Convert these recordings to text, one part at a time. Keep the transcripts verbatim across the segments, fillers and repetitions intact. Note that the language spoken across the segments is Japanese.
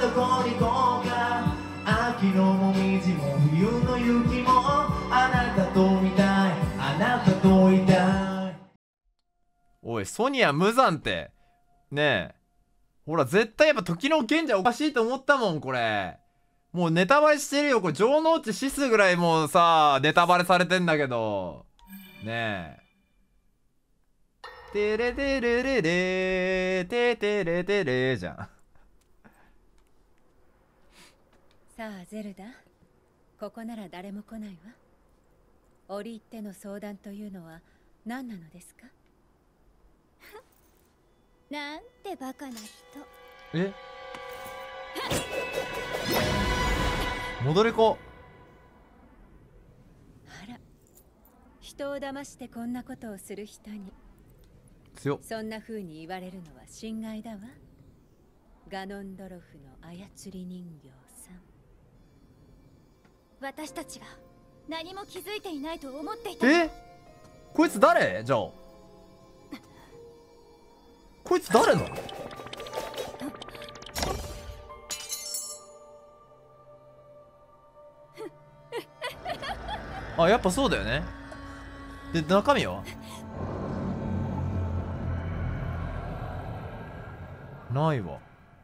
どこに行こうか。秋のもみじも冬の雪もあなたと見たい、あなたといたい。 おいソニア無残ってねえ、ほら絶対やっぱ時の賢者おかしいと思ったもん。これもうネタバレしてるよ。これ城之内シスぐらいもうさネタバレされてんだけどねえ。テレテレレレテテレテレじゃん。 さあゼルダ、ここなら誰も来ないわ。折り入っての相談というのは何なのですか？ なんてバカな人。 え戻り子。 あら、人を騙してこんなことをする人に強っ。 そんな風に言われるのは心外だわ。ガノンドロフの操り人形さん。 私たちが何も気づいていないと思っていた。 えこいつ誰じゃあ。こいつ誰なの？あ、やっぱそうだよね。で中身はないわ。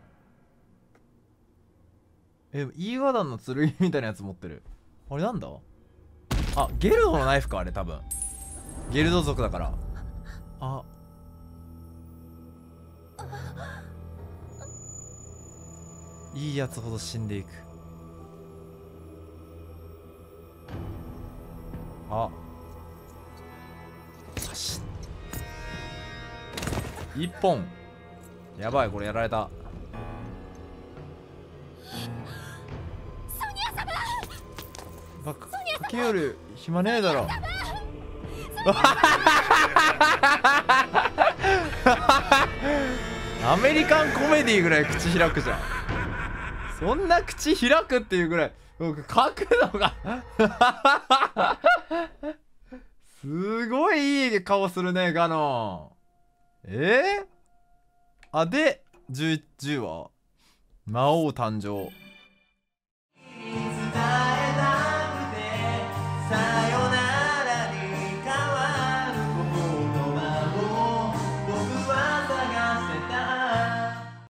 え、イーワダンの剣みたいなやつ持ってる。あれなんだ？あ、ゲルドのナイフかあれ多分。ゲルド族だから。あ、いいやつほど死んでいく。あ、し一本。やばい、これやられた。 ソニア様。 バカ駆け寄る暇ねえだろ。アメリカンコメディぐらい口開くじゃん。そんな口開くっていうぐらい角度がすごいいい顔するねガノン。えー、あでじゅう、じゅうは魔王誕生。